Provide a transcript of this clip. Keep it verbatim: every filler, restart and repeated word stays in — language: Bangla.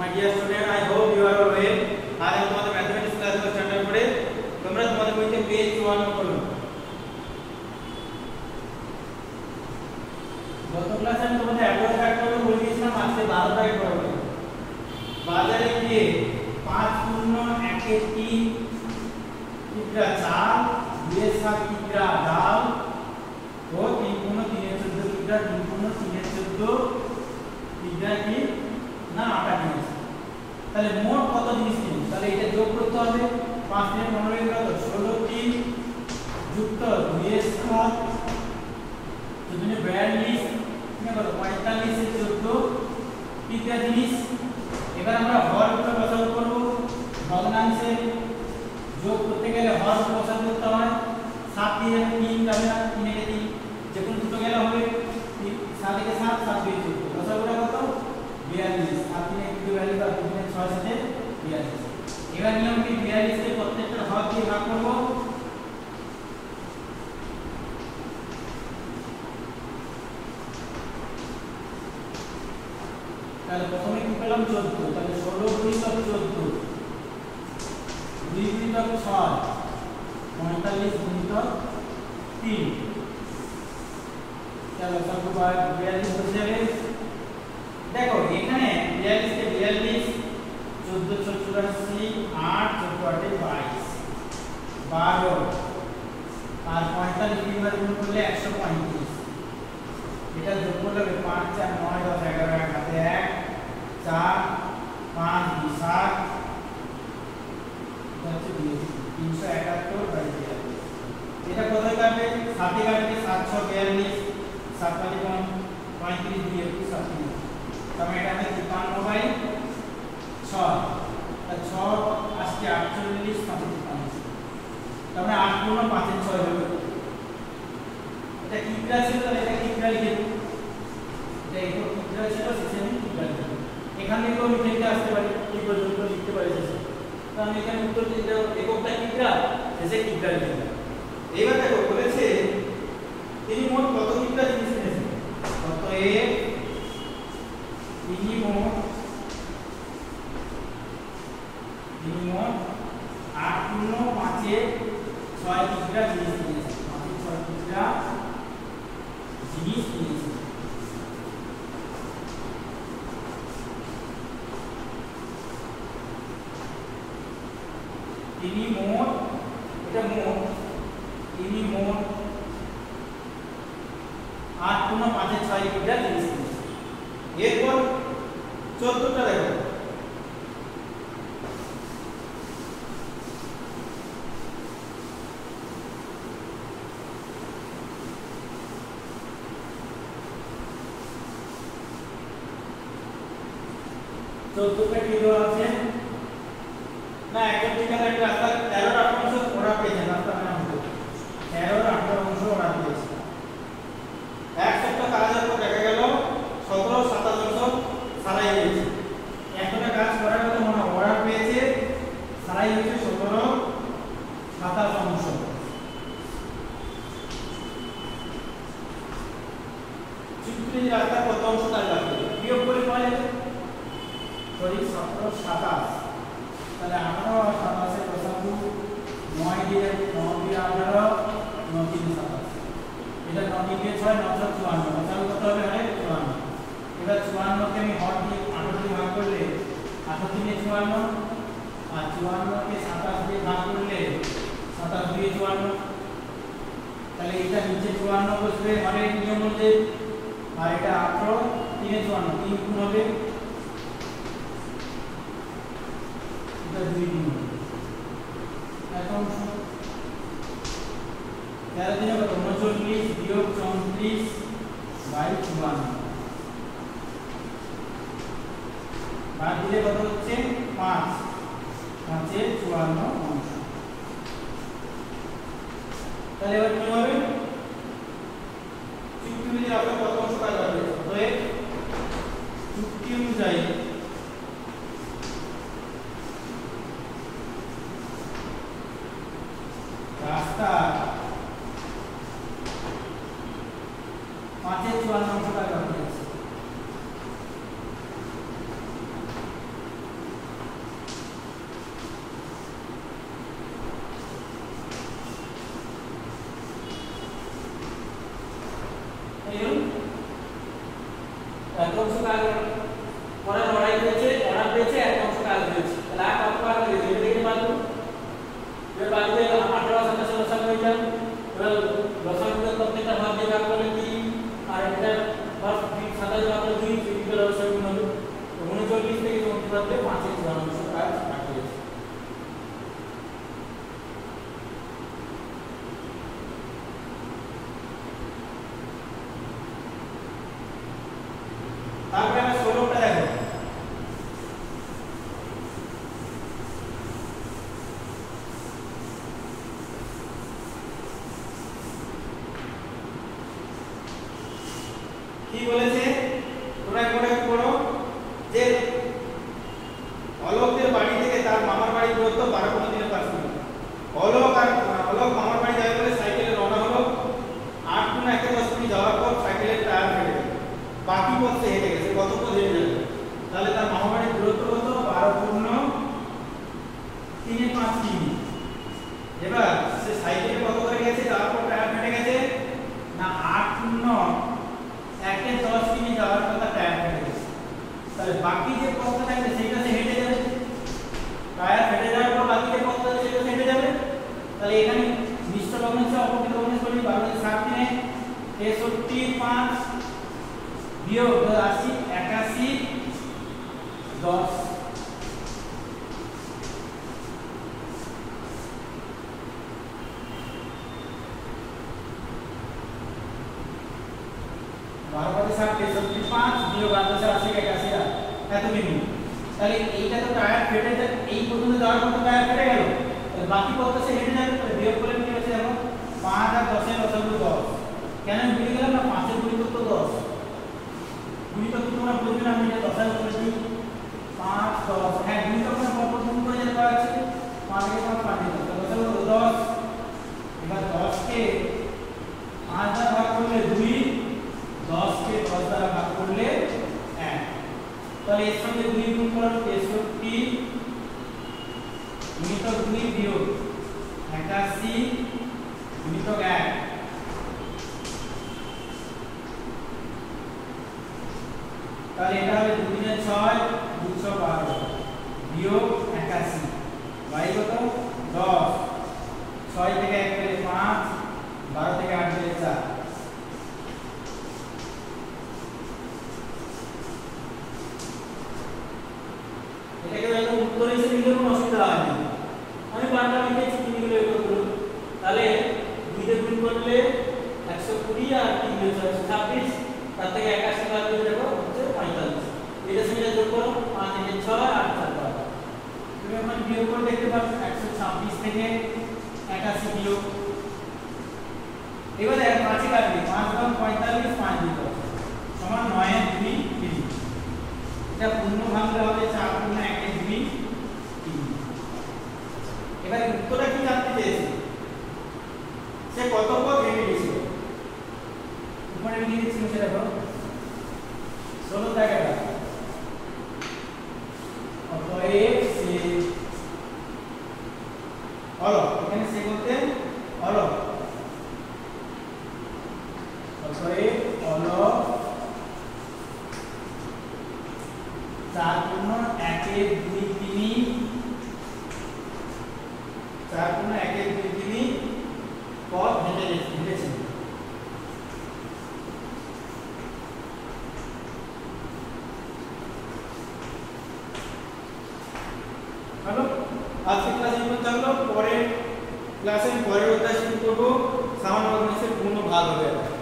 My dear student, I hope you are all well. আজ আমি তোমাদের ম্যাথমেটিক্স ক্লাস স্টার্ট করে তোমরা তোমাদের বইতে পেজ চুয়ান্ন করো। গত ক্লাসে আমি তোমাদের এগারো ফ্যাক্টর বলে দিয়েছিলাম, আজকে বারো ফ্যাক্টর হবে। বাজারে গিয়ে পাঁচ পূর্ণ একে তিন কিগ্রা চাল, দুই সাত কিগ্রা ডাল ও তিন পূর্ণ তিনে চোদ্দ কিগ্রা তিন পূর্ণ তিনে চোদ্দ কিগ্রা কি না আটা নিয়েছে। তাহলে মোট কত জিনিস নিয়েছে? তাহলে এটা যোগ করতে হবে। পাঁচ তিনে পনেরো কত? ষোলো তিন যুক্ত দুই সাত দুই বিয়াল্লিশ মানে কত? পঁয়তাল্লিশ এর চোদ্দ কিগ্রা জিনিস। এবার আমরা হর উপরে বসাবো করব। ভগ্নাংশে যোগ করতে গেলে হর উপরে বসাতে করতে হয়। সাত দিয়ে তিন যাবে না, তিন একে তিন, যে কোনো দুটো গেলে হবে সাত একে সাত, সাত দুই চোদ্দ, বসাবোটা কত? বিয়াল্লিশ। সাত তিনে বিয়াল্লিশ আর দুই তিনে ছয় সাথে বিয়াল্লিশ। এবার নিয়ম কি? বিয়াল্লিশ কে প্রত্যেকটা হর দিয়ে ভাগ করব। তাহলে প্রথমে কি পেলাম? চোদ্দ। তাহলে ষোলো গুণিতক চোদ্দ, দুই গুণিতক ছয়, পঁয়তাল্লিশ গুণিতক তিন। চলো সব বিয়াল্লিশ বসে যাবে। দেখো এখানে বিয়াল্লিশ কে বিয়াল্লিশ, চোদ্দ চৌরাশি, আট চোদ্দ আটে বাইশ, বারো আর পঁয়তাল্লিশ তিনবার গুণ করলে একশো পঁয়ত্রিশ। এটা যোগ করলে পাঁচ চার নয় দশ এগারো, এক হাতে এক, চার পাঁচ দুই সাত, তিনশো একাত্তর বাই বিয়াল্লিশ। এটা কোথায় কাটবে? সাথে কাটবে। সাতশো বিয়াল্লিশ, সাত পাঁচ পঁয়ত্রিশ, দুই একুশ, সাত তিন, তবে এটা হবে তিপ্পান্ন বাই ছয়। ছয় আসছে আটচল্লিশ, পাঁচে তিপ্পান্ন, তারপরে আট পূর্ণ পাঁচের ছয় হবে। এটা কিগ্রা ছিল, তাহলে এটা কিগ্রা লিখে দেব। এটা একক কিগ্রা ছিল, শেষে আমি কিগ্রা লিখে দেব। এখান থেকেও আমি লিখতে আসতে পারি, কি পর্যন্ত লিখতে পারি শেষে। তো আমি এখানে উত্তর দিতে এককটা কিগ্রা, শেষে কিগ্রা লিখে দেব। এইবার দেখো বলেছে তিনি মোট কত কিগ্রা জিনিস নিয়েছেন। অতএব তিনি মোট তিনি মোট আট পূর্ণ পাঁচে ছয় কিগ্রা জিনিস নিয়েছেন। পাঁচে ছয় কিগ্রা জিনিস নিয়েছেন। তিনি মোট, এটা মোট, তিনি মোট আট পূর্ণ পাঁচে ছয় কিগ্রা জিনিস নিয়েছেন। এরপর চোদ্দটা দেখো। চোদ্দটা কিলো আছে না, একদম ঠিক আছে। একটা রাস্তা তেরোর আঠারো অংশ ওরা পেয়েছে, রাস্তা নাম হতো তেরোর আঠারো অংশ ওরা পেয়েছে। এক সপ্তাহ কাজের পর দেখা গেল সতেরো সাতাশ অংশ সারাই হয়েছে। একটা কাজ করার কথা মনে ওরা পেয়েছে, সারাই হয়েছে সতেরো সাতাশ অংশ। চুক্তি রাস্তা কত অংশ তার লাগবে বিয়োগ করে পাওয়া যাবে। সরি সতেরো সাতাশ, তাহলে আঠারো আর সাতাশের দশাংশ নয় দিয়ে নয় দিয়ে আঠারো, নয় তিন সাতাশ, এটা নয় তিন দিয়ে ছয়, নশো চুয়ান্ন, দশাংশ কত হবে? হয় চুয়ান্ন। এবার চুয়ান্নকে আমি হর দিয়ে আঠারো দিয়ে ভাগ করলে আঠারো তিনে চুয়ান্ন, আর চুয়ান্নকে সাতাশ দিয়ে ভাগ করলে সাতাশ দুয়ে চুয়ান্ন। তাহলে এটা নিচে চুয়ান্ন বসবে হরের নিয়ম অনুযায়ী, আর এটা আঠারো তিনে চুয়ান্ন, তিন গুণ হবে, দুই দিন এখন তেরো দিনে কত? উনচল্লিশ বিয়োগ চৌত্রিশ বাই চুয়ান্ন, বাদ দিলে কত হচ্ছে? পাঁচ, পাঁচে চুয়ান্ন অংশ। তাহলে এবার কি হবে? চুক্তি অনুযায়ী আপনার কত অংশ কাজ হবে? অতএব চুক্তি অনুযায়ী রাস্তা পাঁচের চুয়ান্ন অংশ কাজ হবে। এক অংশ কাজ ওরা লড়াই করেছে, ওরা পেয়েছে, এক অংশ কাজ হয়েছে, তাহলে আর কত কাজ হয়েছে এটা দেখে পারবো। এর বাদে আঠারো সাতাশ দশক হয়ে যাবে, এবার দশকের প্রত্যেকটা ভাগ দিয়ে ভাগ করলে কি, আর এটা ভাগ সাতাশ ভাগ করলে দুই ফিজিক্যাল অবস্থা গুণ হবে, উনচল্লিশ থেকে চৌত্রিশ বাদে পাঁচের চুয়ান্ন কাজ বাকি আছে। তারপরে আমরা ষোলোটা দেখো, কি বলেছে তোমরা একবার একটু পড়ো যে অলোকের বাড়ি থেকে তার মামার বাড়ি দূরত্ব বারো পনেরো দিনের পাঁচ মিনিট। অলোক আর অলোক মামার বাড়ি যাবে বলে সাইকেলে রওনা হলো, আট গুণ একে দশ মিনিট যাওয়ার পর সাইকেলের টায়ার ফেটে গেল, বাকি পথ সে হেঁটে গেছে, কত পথ হেঁটে যাবে? তাহলে তার মামার বাড়ির দূরত্ব কত? বারো পূর্ণ তিনে পাঁচ মিনিট। এবার সে সাইকেলে কত করে গেছে, যাওয়ার পর টায়ার ফেটে গেছে না, আট পূর্ণ একে দশ মিনিট যাওয়ার কথা টায়ার ফেটে গেছে, তাহলে বাকি যে পথটা থাকবে সেটা সে হেঁটে যাবে, টায়ার ফেটে যাওয়ার পর বাকি যে পথটা আছে সেটা হেঁটে যাবে। তাহলে এখানে মিশ্র লগ্নাংশ অপকৃত লগ্নাংশ করি, বারো সাত দিনে তেষট্টি পাঁচ বিয়োগ আশি একাশি দশ, বারো বাজে ষাট তেষট্টি পাঁচ বিয়োগ আঠাশো আশি একাশি এত মিনিট। তাহলে এইটা তো টায়ার ফেটে যায়, এই পর্যন্ত যাওয়ার পর টায়ার ফেটে গেল, তাহলে বাকি পথটা সে হেঁটে যাবে, তাহলে বিয়োগ করে কি হচ্ছে দেখো, পাঁচ আর দশের লসাগু দশ। কেন ভুলে গেলাম না, পাঁচের গুণিতক তো দশ, গুণিতক তোমরা বুঝবে না, আমি এটা লসাগু করেছি পাঁচ দশ, হ্যাঁ গুণিতক না পরপর গুণ করে যেতে পারা আছে, পাঁচ থেকে পাঁচ পাঁচ দিন লসাগু দশ। এবার দশকে পাঁচ দ্বারা ভাগ করলে দুই, দশ কে দশ দ্বারা ভাগ করলে এক, তাহলে এর সঙ্গে দুই গুণ করো তেষট্টি গুণিতক দুই বিয়োগ একাশি গুণিতক এক, তাহলে এটা হবে দুই দুই ছয় দুইশো বারো বিয়োগ একাশি, বাই কত দশ, ছয় থেকে এক গেলে পাঁচ, বারো থেকে আট গেলে চার। এটাকে একদম উত্তর হিসেবে নিলে কোনো অসুবিধা হয় না, আমি বারটা লিখেছি তুমি গুলো একটু করো। তাহলে দুই দিয়ে গুণ করলে একশো কুড়ি আর তিন দিয়ে একশো ছাব্বিশ, তার থেকে একাশি বাদ দিয়ে দেখো হচ্ছে পঁয়তাল্লিশ, এটা সঙ্গে যোগ করো পাঁচ থেকে ছয় আট চার বারো, তুমি এখন বিয়োগ করে দেখতে পাচ্ছ একশো ছাব্বিশ থেকে একাশি বিয়োগ, এবারে পাঁচে কাটবে, পাঁচ বাম পঁয়তাল্লিশ, পাঁচ দিয়ে দশ সমান নয় দুই তিন, এটা পূর্ণ ভাঙলে হবে চার পূর্ণ একে দুই তিন। এবার উত্তরটা কি জানতে চেয়েছে, সে কত পথ হেঁটে গেছিল, উপরে লিখে দিচ্ছি সেটা দেখো ষোলো টাকাটা, অতএব সে অলক, এখানে সে বলতে অলক, অতএব অলক চার পূর্ণ একে দুই তিন, চার পূর্ণ একে দুই তিন পথ হেঁটে হেঁটেছে। হ্যালো, আজকে ক্লাস এই পর্যন্ত থাকলো, পরের ক্লাসে পরের অধ্যায় শুরু করবো সামান্য লগ্নাংশের পূর্ণ ভাগ হবে।